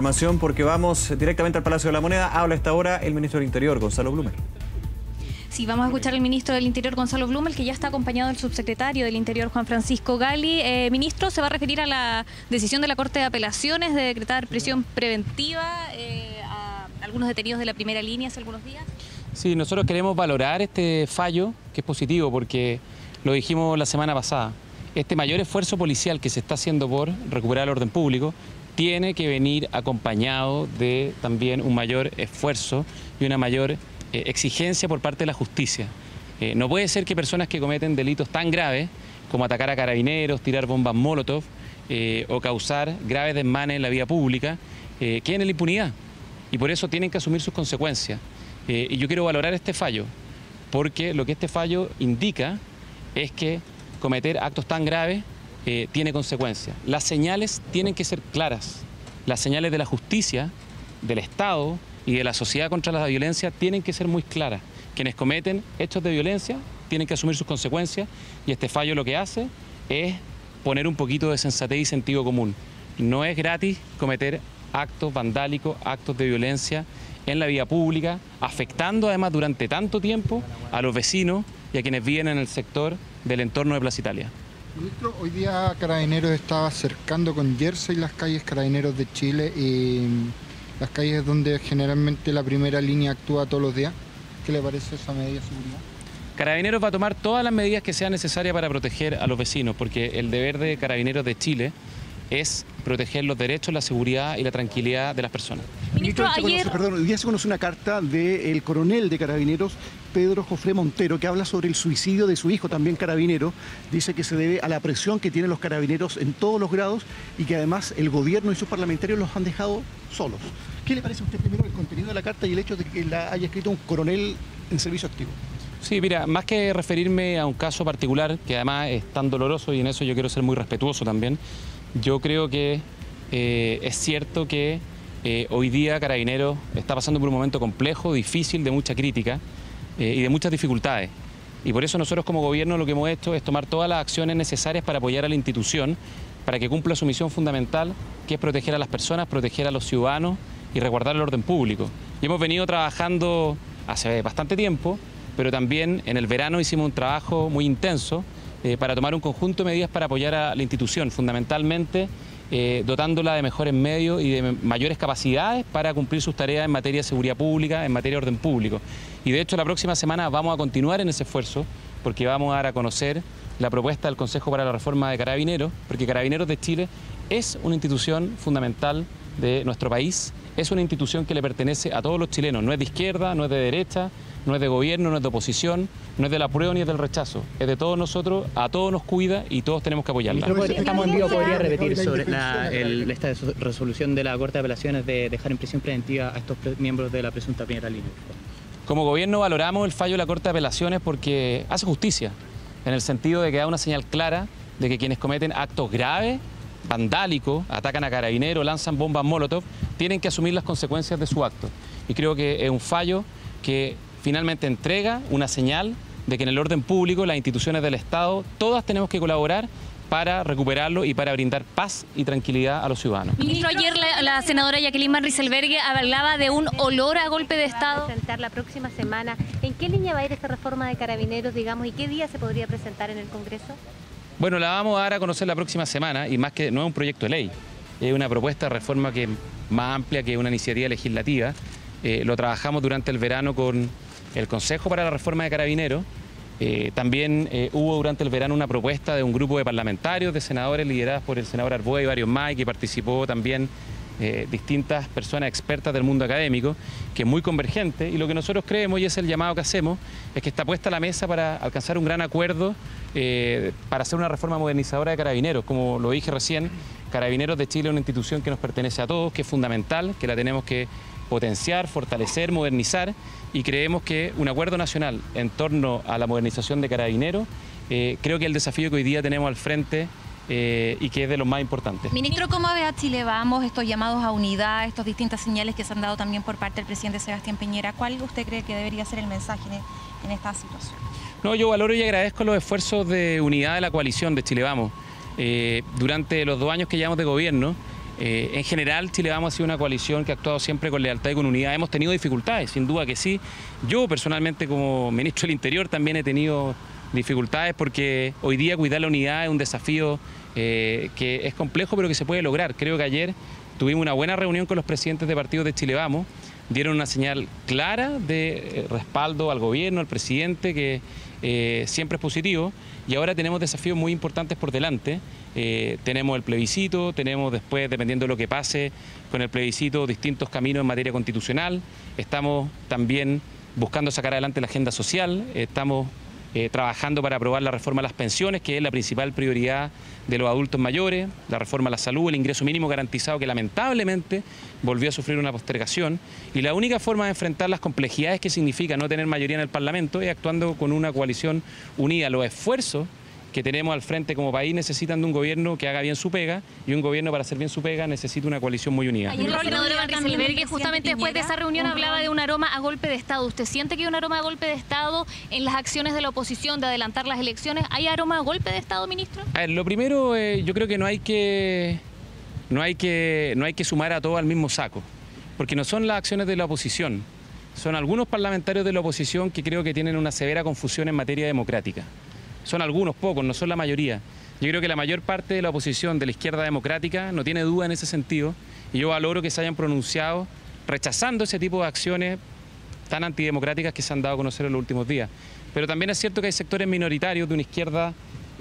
información porque vamos directamente al Palacio de la Moneda. Habla a esta hora el ministro del Interior, Gonzalo Blumel. Sí, vamos a escuchar al ministro del Interior, Gonzalo Blumel, que ya está acompañado del subsecretario del Interior, Juan Francisco Gali. Ministro, ¿se va a referir a la decisión de la Corte de Apelaciones de decretar prisión preventiva a algunos detenidos de la primera línea hace algunos días? Sí, nosotros queremos valorar este fallo, que es positivo, porque lo dijimos la semana pasada. Este mayor esfuerzo policial que se está haciendo por recuperar el orden público tiene que venir acompañado de también un mayor esfuerzo y una mayor exigencia por parte de la justicia. No puede ser que personas que cometen delitos tan graves como atacar a carabineros, tirar bombas Molotov o causar graves desmanes en la vía pública queden en la impunidad, y por eso tienen que asumir sus consecuencias. Y yo quiero valorar este fallo, porque lo que este fallo indica es que cometer actos tan graves tiene consecuencias. Las señales tienen que ser claras. Las señales de la justicia, del Estado y de la sociedad contra la violencia tienen que ser muy claras. Quienes cometen hechos de violencia tienen que asumir sus consecuencias, y este fallo lo que hace es poner un poquito de sensatez y sentido común. No es gratis cometer actos vandálicos, actos de violencia en la vía pública, afectando además durante tanto tiempo a los vecinos y a quienes viven en el sector del entorno de Plaza Italia. Ministro, hoy día Carabineros estaba cercando con Jersey las calles Carabineros de Chile y las calles donde generalmente la primera línea actúa todos los días. ¿Qué le parece esa medida de seguridad? Carabineros va a tomar todas las medidas que sean necesarias para proteger a los vecinos, porque el deber de Carabineros de Chile es proteger los derechos, la seguridad y la tranquilidad de las personas. Ministro, hoy día se conoce una carta del coronel de Carabineros, Pedro Jofré Montero, que habla sobre el suicidio de su hijo, también carabinero. Dice que se debe a la presión que tienen los carabineros en todos los grados y que además el gobierno y sus parlamentarios los han dejado solos. ¿Qué le parece a usted primero el contenido de la carta y el hecho de que la haya escrito un coronel en servicio activo? Sí, mira, más que referirme a un caso particular, que además es tan doloroso, y en eso yo quiero ser muy respetuoso también, yo creo que es cierto que hoy día Carabineros está pasando por un momento complejo, difícil, de mucha crítica y de muchas dificultades. Y por eso nosotros como gobierno lo que hemos hecho es tomar todas las acciones necesarias para apoyar a la institución, para que cumpla su misión fundamental, que es proteger a las personas, proteger a los ciudadanos y resguardar el orden público. Y hemos venido trabajando hace bastante tiempo, pero también en el verano hicimos un trabajo muy intenso para tomar un conjunto de medidas para apoyar a la institución, fundamentalmente dotándola de mejores medios y de mayores capacidades para cumplir sus tareas en materia de seguridad pública, en materia de orden público. Y de hecho la próxima semana vamos a continuar en ese esfuerzo, porque vamos a dar a conocer la propuesta del Consejo para la Reforma de Carabineros, porque Carabineros de Chile es una institución fundamental de nuestro país, es una institución que le pertenece a todos los chilenos, no es de izquierda, no es de derecha, no es de gobierno, no es de oposición, no es del apruebo ni es del rechazo, es de todos nosotros, a todos nos cuida y todos tenemos que apoyarla. Estamos en vivo, ¿podría repetir sobre esta resolución de la Corte de Apelaciones de dejar en prisión preventiva a estos miembros de la presunta primera línea? Como gobierno valoramos el fallo de la Corte de Apelaciones porque hace justicia, en el sentido de que da una señal clara de que quienes cometen actos graves, vandálicos, atacan a carabineros, lanzan bombas Molotov, tienen que asumir las consecuencias de su acto. Y creo que es un fallo que finalmente entrega una señal de que en el orden público, las instituciones del Estado, todas tenemos que colaborar para recuperarlo y para brindar paz y tranquilidad a los ciudadanos. Ministro, ayer la senadora Jacqueline Van Rysselberghe hablaba de un olor a golpe de Estado. Presentar la próxima semana. ¿En qué línea va a ir esta reforma de Carabineros, digamos, y qué día se podría presentar en el Congreso? Bueno, la vamos a dar a conocer la próxima semana, y más que no es un proyecto de ley, es una propuesta de reforma que es más amplia que una iniciativa legislativa. Lo trabajamos durante el verano con el Consejo para la Reforma de Carabineros. También hubo durante el verano una propuesta de un grupo de parlamentarios, de senadores liderados por el senador Arboe y varios más, y que participó también distintas personas expertas del mundo académico, que es muy convergente, y lo que nosotros creemos, y es el llamado que hacemos, es que está puesta a la mesa para alcanzar un gran acuerdo para hacer una reforma modernizadora de Carabineros. Como lo dije recién, Carabineros de Chile es una institución que nos pertenece a todos, que es fundamental, que la tenemos que potenciar, fortalecer, modernizar, y creemos que un acuerdo nacional en torno a la modernización de Carabineros, creo que es el desafío que hoy día tenemos al frente y que es de los más importantes. Ministro, ¿cómo ve a Chile Vamos, estos llamados a unidad, estas distintas señales que se han dado también por parte del presidente Sebastián Piñera? ¿Cuál usted cree que debería ser el mensaje en esta situación? No, yo valoro y agradezco los esfuerzos de unidad de la coalición de Chile Vamos. Durante los 2 años que llevamos de gobierno, En general, Chile Vamos ha sido una coalición que ha actuado siempre con lealtad y con unidad. Hemos tenido dificultades, sin duda que sí. Yo personalmente, como ministro del Interior, también he tenido dificultades porque hoy día cuidar la unidad es un desafío que es complejo, pero que se puede lograr. Creo que ayer tuvimos una buena reunión con los presidentes de partidos de Chile Vamos. Dieron una señal clara de respaldo al gobierno, al presidente, que siempre es positivo. Y ahora tenemos desafíos muy importantes por delante. Tenemos el plebiscito, tenemos después, dependiendo de lo que pase con el plebiscito, distintos caminos en materia constitucional. Estamos también buscando sacar adelante la agenda social. Estamos trabajando para aprobar la reforma a las pensiones, que es la principal prioridad de los adultos mayores, la reforma a la salud, el ingreso mínimo garantizado, que lamentablemente volvió a sufrir una postergación. Y la única forma de enfrentar las complejidades que significa no tener mayoría en el Parlamento es actuando con una coalición unida. Los esfuerzos que tenemos al frente como país necesitan de un gobierno que haga bien su pega, y un gobierno, para hacer bien su pega, necesita una coalición muy unida. Ayer la senadora Van Rieselberghe, justamente después de esa reunión, hablaba de un aroma a golpe de Estado. ¿Usted siente que hay un aroma a golpe de Estado en las acciones de la oposición de adelantar las elecciones? ¿Hay aroma a golpe de Estado, ministro? A ver, lo primero, yo creo que no hay que sumar a todo al mismo saco, porque no son las acciones de la oposición, son algunos parlamentarios de la oposición que creo que tienen una severa confusión en materia democrática. Son algunos, pocos, no son la mayoría. Yo creo que la mayor parte de la oposición de la izquierda democrática no tiene duda en ese sentido, y yo valoro que se hayan pronunciado rechazando ese tipo de acciones tan antidemocráticas que se han dado a conocer en los últimos días. Pero también es cierto que hay sectores minoritarios de una izquierda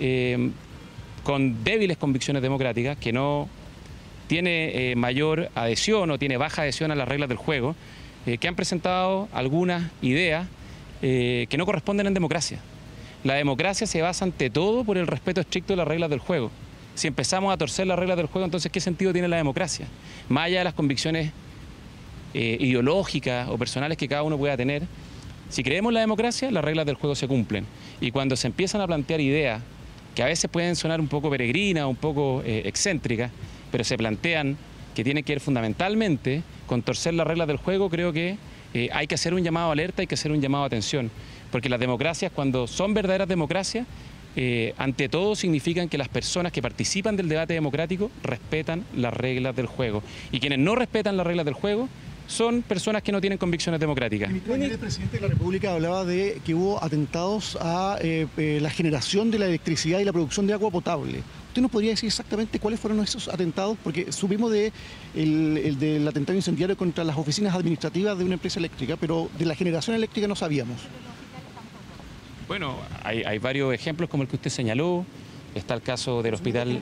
con débiles convicciones democráticas, que no tiene mayor adhesión o tiene baja adhesión a las reglas del juego, que han presentado algunas ideas que no corresponden en democracia. La democracia se basa ante todo por el respeto estricto de las reglas del juego. Si empezamos a torcer las reglas del juego, entonces ¿qué sentido tiene la democracia? Más allá de las convicciones ideológicas o personales que cada uno pueda tener, si creemos en la democracia, las reglas del juego se cumplen. Y cuando se empiezan a plantear ideas que a veces pueden sonar un poco peregrinas, un poco excéntricas, pero se plantean que tienen que ver fundamentalmente con torcer las reglas del juego, creo que hay que hacer un llamado a alerta, hay que hacer un llamado a atención. Porque las democracias, cuando son verdaderas democracias, ante todo significan que las personas que participan del debate democrático respetan las reglas del juego. Y quienes no respetan las reglas del juego son personas que no tienen convicciones democráticas. El presidente de la República hablaba de que hubo atentados a la generación de la electricidad y la producción de agua potable. ¿Usted nos podría decir exactamente cuáles fueron esos atentados? Porque supimos del atentado incendiario contra las oficinas administrativas de una empresa eléctrica, pero de la generación eléctrica no sabíamos. Bueno, hay varios ejemplos como el que usted señaló. Está el caso del hospital.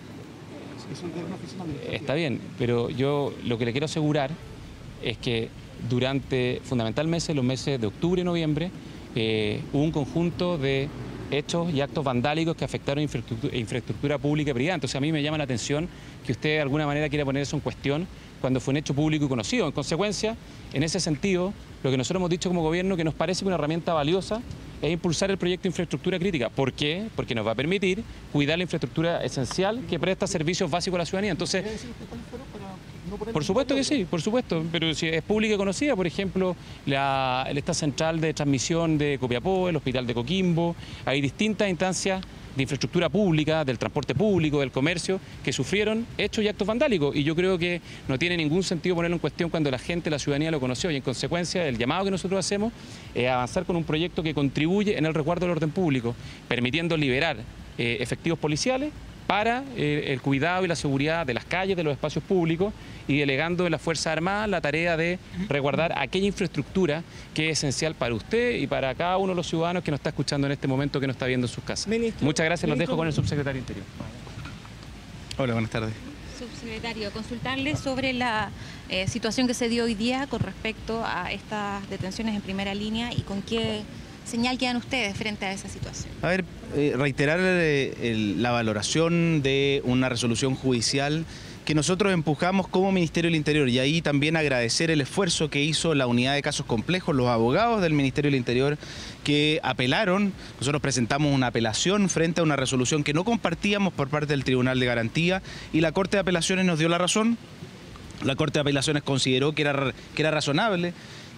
Está bien, pero yo lo que le quiero asegurar es que durante fundamentalmente los meses de octubre y noviembre hubo un conjunto de hechos y actos vandálicos que afectaron infraestructura pública y privada. Entonces a mí me llama la atención que usted de alguna manera quiera poner eso en cuestión cuando fue un hecho público y conocido. En consecuencia, en ese sentido, lo que nosotros hemos dicho como gobierno, que nos parece una herramienta valiosa, es impulsar el proyecto de infraestructura crítica. ¿Por qué? Porque nos va a permitir cuidar la infraestructura esencial que presta servicios básicos a la ciudadanía. Entonces, por supuesto que sí, por supuesto, pero si es pública y conocida, por ejemplo, esta central de transmisión de Copiapó, el hospital de Coquimbo, hay distintas instancias de infraestructura pública, del transporte público, del comercio, que sufrieron hechos y actos vandálicos. Y yo creo que no tiene ningún sentido ponerlo en cuestión cuando la gente, la ciudadanía lo conoció. Y en consecuencia, el llamado que nosotros hacemos es avanzar con un proyecto que contribuye en el resguardo del orden público, permitiendo liberar efectivos policiales para el cuidado y la seguridad de las calles, de los espacios públicos, y delegando en las Fuerzas Armadas la tarea de resguardar aquella infraestructura que es esencial para usted y para cada uno de los ciudadanos que nos está escuchando en este momento, que nos está viendo en sus casas. Muchas gracias, los dejo con el subsecretario Interior. Hola, buenas tardes. Subsecretario, consultarle sobre la situación que se dio hoy día con respecto a estas detenciones en primera línea y con qué señal quedan ustedes frente a esa situación. A ver, reiterar la valoración de una resolución judicial que nosotros empujamos como Ministerio del Interior, y ahí también agradecer el esfuerzo que hizo la unidad de casos complejos, los abogados del Ministerio del Interior que apelaron. Nosotros presentamos una apelación frente a una resolución que no compartíamos por parte del Tribunal de Garantía, y la Corte de Apelaciones nos dio la razón. La Corte de Apelaciones consideró que era razonable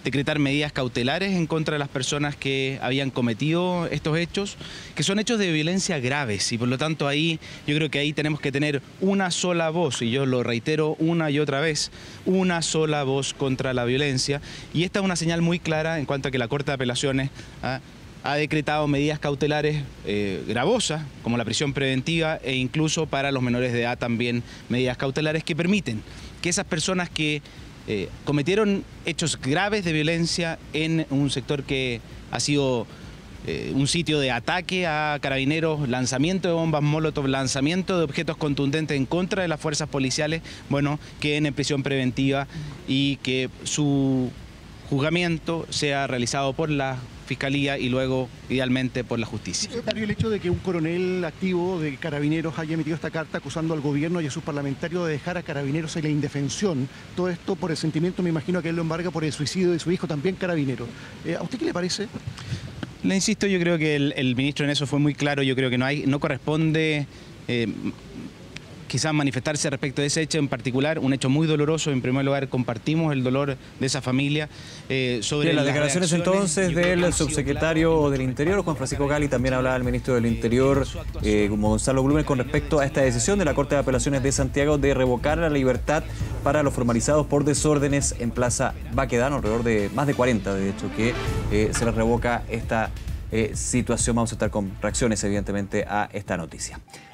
decretar medidas cautelares en contra de las personas que habían cometido estos hechos, que son hechos de violencia graves, y por lo tanto ahí yo creo que ahí tenemos que tener una sola voz, y yo lo reitero una y otra vez, una sola voz contra la violencia, y esta es una señal muy clara en cuanto a que la Corte de Apelaciones ha decretado medidas cautelares gravosas, como la prisión preventiva, e incluso para los menores de edad también medidas cautelares que permiten que esas personas que cometieron hechos graves de violencia en un sector que ha sido un sitio de ataque a carabineros, lanzamiento de bombas molotov, lanzamiento de objetos contundentes en contra de las fuerzas policiales, bueno, queden en prisión preventiva y que su juzgamiento sea realizado por la Fiscalía y luego, idealmente, por la justicia. El hecho de que un coronel activo de Carabineros haya emitido esta carta acusando al gobierno y a sus parlamentarios de dejar a Carabineros en la indefensión, todo esto por el sentimiento, me imagino que él lo embarga por el suicidio de su hijo, también carabinero. ¿A usted qué le parece? Le insisto, yo creo que el ministro en eso fue muy claro. Yo creo que no corresponde quizás manifestarse respecto de ese hecho en particular, un hecho muy doloroso. En primer lugar, compartimos el dolor de esa familia. Sobre las declaraciones entonces del subsecretario del Interior, Juan Francisco Gali, también hablaba el ministro del Interior, como Gonzalo Blumen, con respecto a esta decisión de la Corte de Apelaciones de Santiago de revocar la libertad para los formalizados por desórdenes en Plaza Baquedano, alrededor de más de 40, de hecho, que se les revoca esta situación. Vamos a estar con reacciones, evidentemente, a esta noticia.